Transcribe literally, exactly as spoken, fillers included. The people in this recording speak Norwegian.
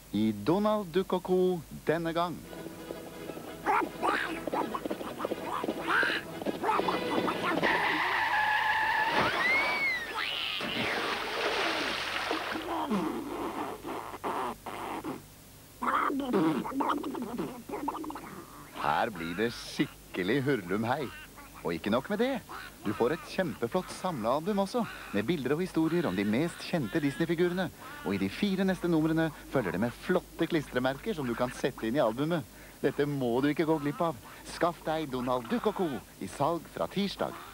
I Donald Duck og Co. denne gang. Her blir det skikkelig hurlumhei. Og ikke nok med det. Du får et kjempeflott samlealbum også, med bilder og historier om de mest kjente Disney-figurene. Og i de fire neste numrene følger det med flotte klistremerker som du kan sette inn i albumet. Dette må du ikke gå glipp av. Skaff deg Donald Duck og Co. i salg fra tirsdag.